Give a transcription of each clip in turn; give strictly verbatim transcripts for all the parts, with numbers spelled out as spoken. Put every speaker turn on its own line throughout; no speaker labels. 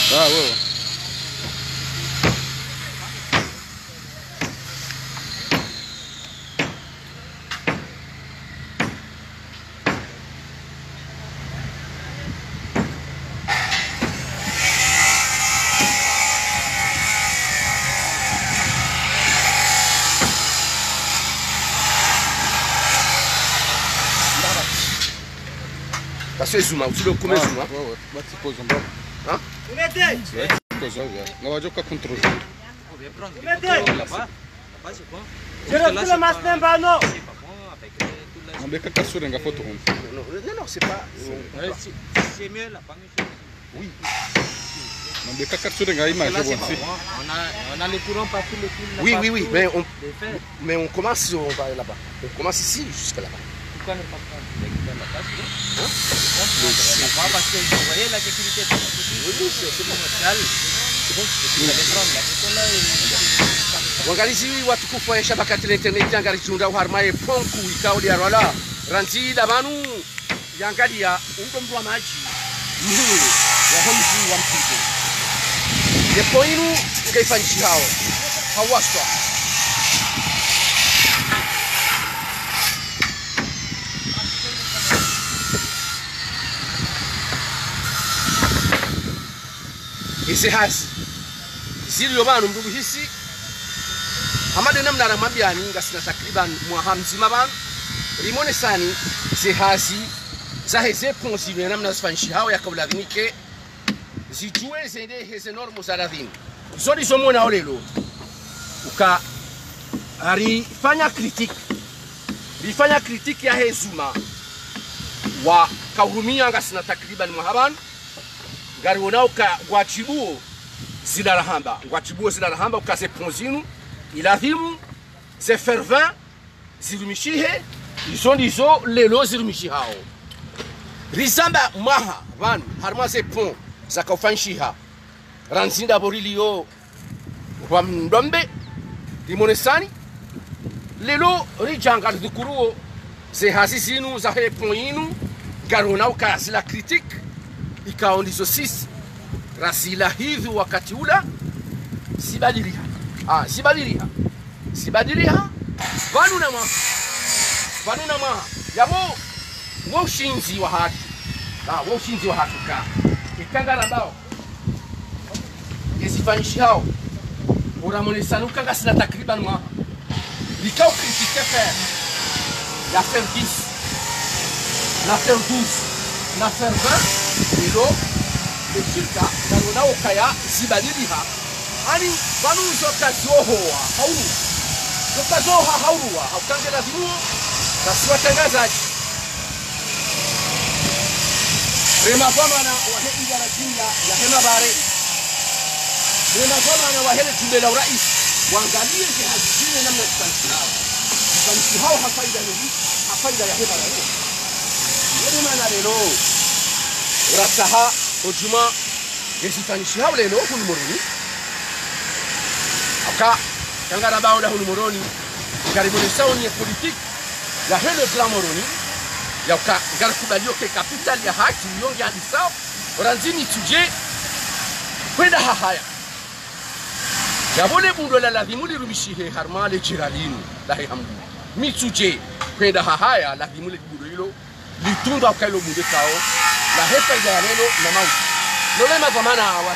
Ah ouais.
Parce que Zuma, tu le connais Zuma?
Ouais, ouais. Bah, tu poses en bas.
Hein?
Vous mettez? Ouais, tu poses en bas. On va dire qu'à contrôler.
On vient prendre. Vous mettez? Là-bas. Là-bas, c'est bon.
Je refais le mastin, bah non.
C'est pas bon avec tout le.
On va faire sur une photo.
Non, non, c'est pas.
C'est mieux là, pas mieux.
Oui.
On va faire sur une image.
On a, on a le courant partout, le fil.
Oui, oui, oui. Mais on, mais on commence, on va là-bas. On commence ici jusqu'à là-bas.
Pourquoi ne pas prendre la base? Hein? Parce que vous voyez la sécurité.
Oui, oui, c'est bon.
C'est bon. Vous allez prendre la photo là et.
Wangalizi watu kufa shabakati la internet yangali tunda uharmaye ponku ikao ya wala ranzi dabanu yangalia ndo mtu wa maji mhuru ya homzi wa mpito depo inu kaifanyishi hao hawaswa isi hasi zili yobanu mdugu hisi Hamade namna ramambiani ngasina takriban mwa mzima bana limone sani zihazi zaheze ponsi namna zifanshi hao ya kabla vinike zijue zende heze normo za radhini zodi zomona olelo uka arifanya critique rifanya critique ya hezuma wa kahurumia ngasina takriban mwa haban ngari wonao ka gwachibuo zina rahamba gwachibuo zina rahamba ukaze ponzinu ilazimu ze fervent zirumishihe izo ndizo lelo zirumishi hao rizamba maha van harma ze pont zakaufanshiha ranzinda borilio wa mdombe limonesani lelo rijanga dhikuruo ze hazizinu za he pont inu garona ukazi la critique ikao ndizo sisi rasila hivi wakati ula sibadiliha Ah, sibadiliha. Sibadiliha. Vanu na ma. Vanu na ma. Yabo wo shinzi wa hatu. Ah, wo shinzi wa hatu ka. Ikangara bao. Yesifanyishi hao. Uramone sanuka ngasina takriban ma. Likao critique faire. La faire dix. La faire douze. La faire vingt. Et l'eau. Le circa. Narona okaya sibadiliha. Ani vanu zoka zohoa hauru zoka zoha haurua haukange na zimu kaswa tangazaji rema kwamana wahe injara kinga ya hema bare rema kwamana wahele tumbela urais waangalie jihazine namna tutanshirao tutanshirao hafaida hivi hafaida ya hema bare yeye maana lelo rasaha ojuma yesitanshirao lelo kunumuruni Aka kangara bao la hulumoroni karibuni sauni ya politique ya hele plan moroni ya ka garkubalio ke capital ya haki yongi hadisao oranzini tuje kwenda hahaya ya bole bundo la lazimuli rumishihe harmale jiralini la hamdu mituje kwenda hahaya lazimuli bundo hilo litunda kailo bunde kao la hepa ya lelo na mauti lolema kwa maana wa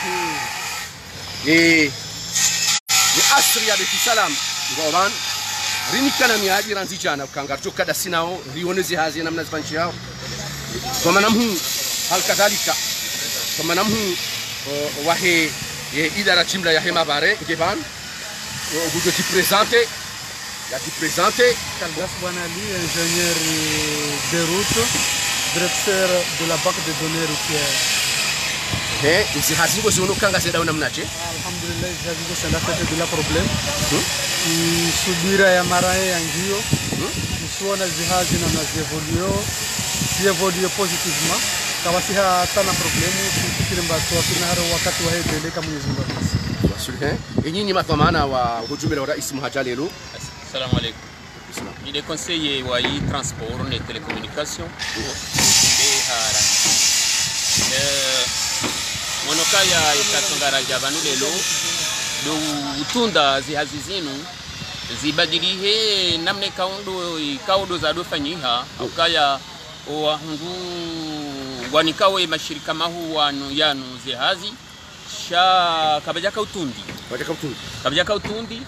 eh ni asri ya beti salam ngoban rinikana miadi ranzijana ukangarto kada sinao rionezi hazi namna zifanshi yao kwa manamhu hal kadhalika kwa manamhu wahe idara jimla ya hema bare ngeban vous qui présenter ya qui présenter
Kaldas Banali ingénieur de route directeur de la banque de données routières.
Eh, isi hazigo zono kanga seda una mnache.
Alhamdulillah, hazigo sana tete bila problem. Hmm? Subira ya marae ya ngio. Hmm? Msuona zihazi na nazevolio. Si evolio positivement. Kawasiha tana problemu kufikiri mbato kuna haro wakati wa hedele kama Mwenyezi Mungu.
Wasuluhe. Enyinyi mathamana wa hujumbe la rais Muhajalelo.
Assalamu alaikum. Il est conseiller wa yi transport et télécommunications. Euh
monokaya ikasongaraja vanu lelo do utunda zihazi zinu zibadilihe namne kaundo ikaudo za dofanyiha ukaya wahungu wanikawe mashirika mahu wanu yanu zihazi sha kabajaka utundi
kabajaka utundi
kabajaka utundi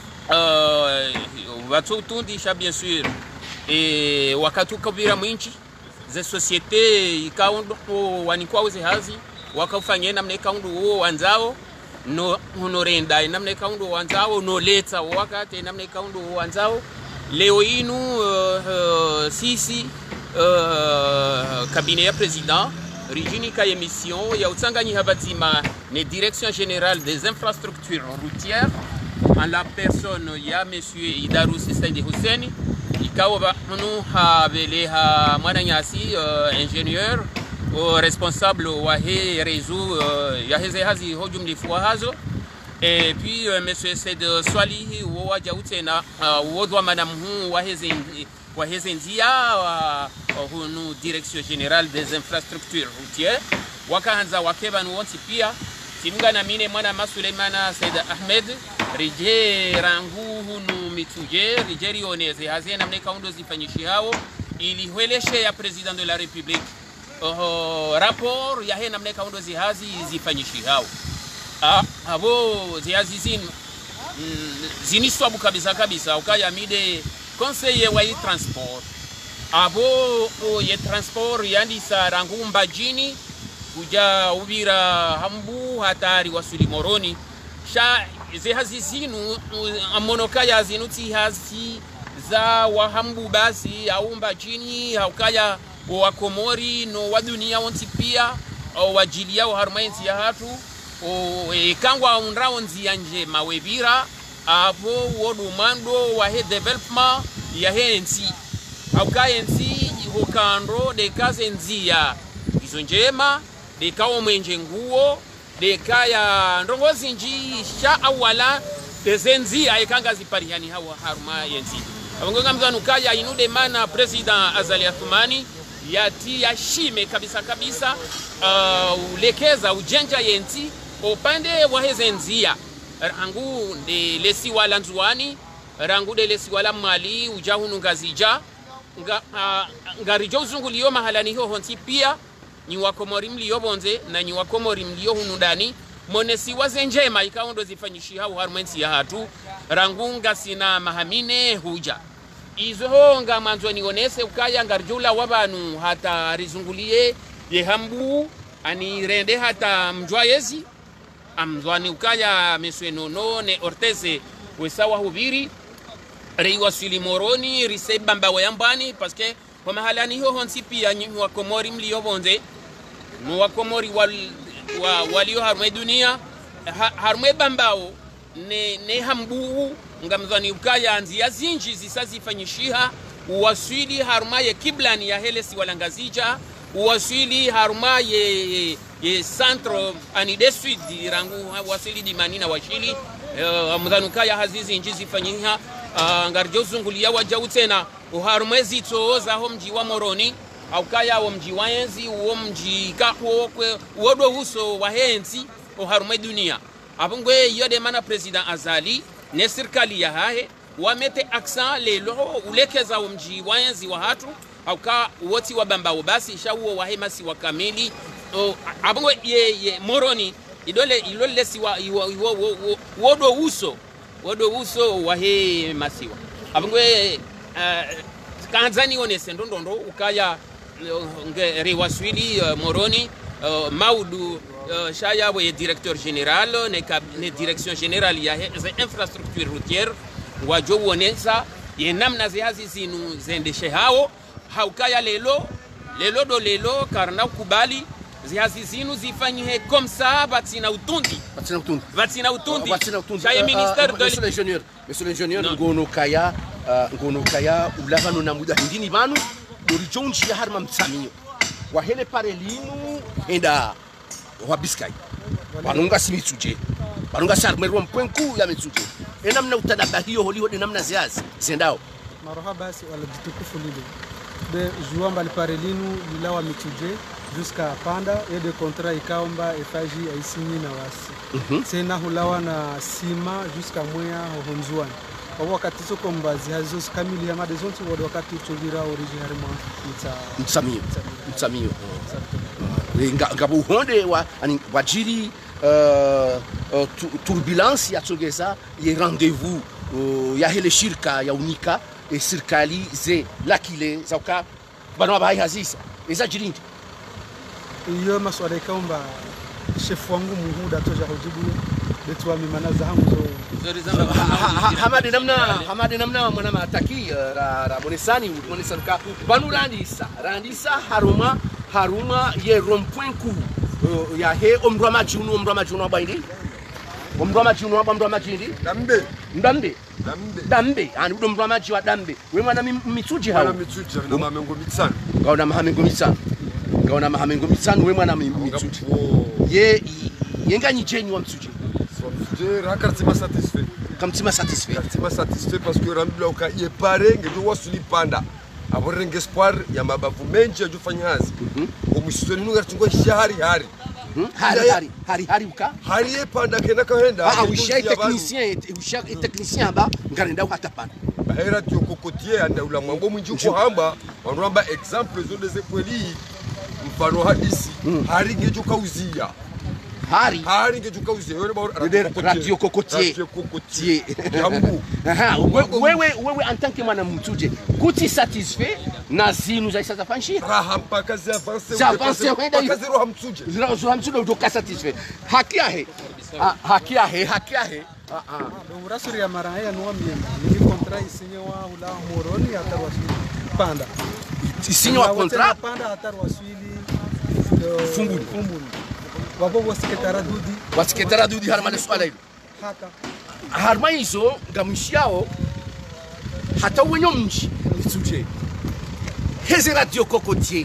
uh, watu utundi sha bien sûr e wakati ukabira mwinchi ze societe ikaundo wanikwa zihazi wakafanya namne kaundo wo wanzao no honorenda namne kaundo wanzao no leta wakati namne kaundo wanzao leo inu uh, uh, sisi uh, cabinet ya président Rigini ka émission ya utsanganyi habatima ne direction générale des infrastructures routières en la personne ya monsieur Idarus Saidi Hussein ikawa ba hunu habele ha mwananyasi uh, ingénieur au responsable wa he réseau uh, ya heze hazi hojumli fuahazo et puis uh, monsieur Said Swali wa jautena uh, wodwa manamu wa heze wa heze nzia wa hunu direction générale des infrastructures routières wakaanza wakeba nuonti pia timga na mine mwana Masuleimana Said Ahmed rije rangu hunu mituje rije rioneze hazena mne kaundo zifanyishi hao ili hueleshe ya president de la république uh, rapport ya hena mne kaundo zihazi zifanyishi hao ah, abo zihazi zin mm, ziniswabu kabisa kabisa ukaya mide conseiller wa transport abo o ye transport yandi sarangu mbajini kuja ubira hambu hatari wasuli moroni sha zihazi zinu amonokaya zinuti hazi za wahambu basi au mbajini haukaya wa Komori no wa dunia wonti pia au wajilia wa harmainzi ya hatu o e kangwa unrao nzia nje mawebira abo wodu mando wa he development ya he nsi haukaya nsi hokandro de kaze nzia izo njema de kawo mwenje nguo de kaya ndongozi nji sha awala de zenzi aikanga ziparihani hawa haruma yenzi abongonga mzanu kaya inude mana president Azali Athumani yati yashime kabisa kabisa uh, ulekeza ujenja yenzi upande wa hezenzia rangu de lesi wala nzuani rangu de lesi wala mali ujahunu ngazija nga uh, ngarijo uzungulio mahalani ho honti pia ni wakomori mlio bonze na ni wakomori mlio hunudani monesi wazenjema ikaundo zifanyishi hao harmensi ya hatu rangunga sina mahamine huja izo honga manzo nionese ukaya ngarjula wabanu hata rizungulie yehambu ani rende hata mjwayezi amzwani ukaya meswenono ne ortese wesawa hubiri reiwa sulimoroni risebamba wayambani paske kwa mahalani ho honsi pia nyi wakomori mlio bonze no wakomori wal wa walio harme dunia ha, harme bambao ne ne hambu ngamzani ukaya anzia zinji zisazifanyishiha uwasili harma ye kiblani ya helesi walangazija uwasili harma ye ye centre ani de sud rangu wasili di manina washili uh, mdhanukaya hazizi nji zifanyiha uh, ngarjo zungulia wajautena uharme zito za ho mji wa Moroni au kaya wa mji wa enzi uo mji kakwo kwe uodo uso wa henzi uharme dunia abungwe yode mana president Azali ne serikali ya hahe wamete accent lelo ulekeza wa mji wa enzi wa hatu au ka woti wa bambao basi shawo wa hemasi wa kamili abungwe ye, ye Moroni idole ilole siwa wodo uso wodo uso wa he masiwa abungwe uh, kanzani onese ndondondo ukaya nge rewaswili uh, Moroni uh, Maudu uh, shaya we directeur général ne, ne direction générale ya ze infrastructure routière wajo wonesa ye namna zihazi zinu zendeshe hao haukaya lelo lelo do lelo karna kubali zihazi zinu zifanyihe comme ça batina utundi
batina utundi
batina utundi
batina utundi
shaya ministère de
monsieur l'ingénieur monsieur l'ingénieur ngono kaya ngono kaya ulava na muda hindini banu dorijonji ya harma mtsamio wa hele pare linu enda wa biskai banunga simitsuje banunga sharmerwa mpwenku ya mitsuje ena mna utadaba hiyo holi hodi namna ziazi sendao
marhaba basi wala jitukufu lile be juamba li pare linu lilawa mitsuje jusqu'à Panda et de contrat ikaomba efaji aisinyi na wasi.
Mhm.
Sena hulawa na sima jusqu'à moya honzwani. Kwa wakati soko mbazi hazo kamili ya made zonti wado wakati uchovira original mwa mta
mtsamio mtsamio ngabo uhonde wa ani wajiri uh, uh, tu, turbulence ya tsogeza ye rendez-vous uh, ya hele shirka ya unika e serikali ze lakile zauka bana bayi hazisa eza jirindi
iyo maswala ikaomba chef wangu muhuda toja hojibu betwa mimana za hangu zo
hamade namna hamade namna mwana mataki ra ra monesani monesani ka banu randisa randisa haruma haruma ye rond-point ku ya he omrwa majunu omrwa majunu abaindi omrwa majunu omrwa majindi
dambe
ndambe
dambe
dambe ani udo omrwa maji wa dambe we mwana mitsuji
mwana
hawo
mitsuji na mamengo mitsano
ngaona mahamengo mitsano ngaona mahamengo mitsano we mwana mitsuji ye yenganyi jeni wa mtsuji
je rakartima satisfait
kamtima satisfait
rakartima satisfait parce que rambula uka yepare ngedo wasuli panda aborenge espoir ya mabavu menje ajufanya hazi omusizoni nunga tingwa shahari hari
hari hari hari hari uka
hari yepanda kenda kahenda
ah usha technicien usha technicien ba ngarenda hata panda
bahera tyo kokotie anda ula mwambo mwinji ko hamba wanramba exemple zo deze kweli mfano hadisi hari ngejo kauzia
hari
hari ngejo kauzia yore ba
radio kokotie
radio kokotie jambu
aha wewe wewe en tant que mwana mtuje kuti satisfait na zinu za sasa fanshi
raha mpaka zi avance
za avance wenda
mpaka zero hamtuje
zero zo hamtuje utoka satisfait haki yahe haki yahe haki yahe ah ah
urasuri ya mara haya no miemba ni contrat isinye wa ula moroni atarwasili Panda
isinye wa contrat
Panda atarwasili
fumbuni
fumbuni wabo wasiketara dudi
wasiketara dudi harma swala hivi
haka
harma hizo ngamshiao hata wenyo mji mtuje hezi radio kokotie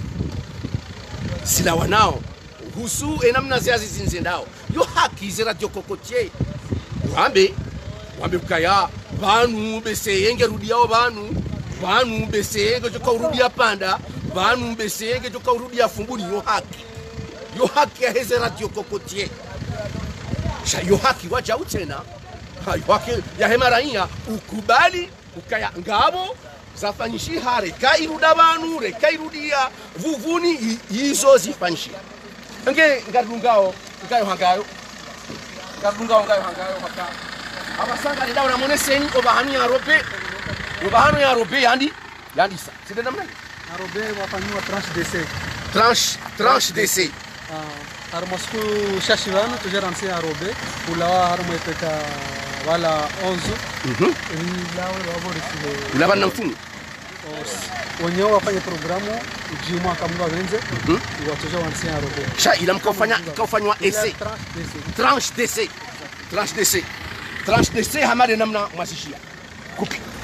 sila wanao husu enamna ziazi zinzendao yo haki zi radio kokotie wambe wambe kaya banu beseyenge rudiao banu banu beseyenge joka urudia Panda banu beseyenge joka urudia fumbuni yo haki yo haki ya hezi radio kokotie sha yo haki waja utena yo haki ya hemaraia ukubali ukaya ngabo zafanyishi hare kairuda banu re kairudia vuvuni hizo zifanyishi nge ngarungao ngayo hangayo ngarungao ngayo hangayo haka abasanga nda una moneseni obahanu ya rope obahanu ya rope yandi yandi sa c'est namna
arobe wafanywa tranche d'essai
tranche tranche d'essai
ah armosku shashivana tujeransi arobe ulawa harmoeteka wala onze
mhm
ilawe wabori sile
ulaba na mfumo
wenyewe wafanye programu ujimwa kamwa wenze watoto wansi arobe
sha ila mkofanya kofanywa essai tranche d'essai tranche d'essai tranche d'essai hamade namna mwasishia kupi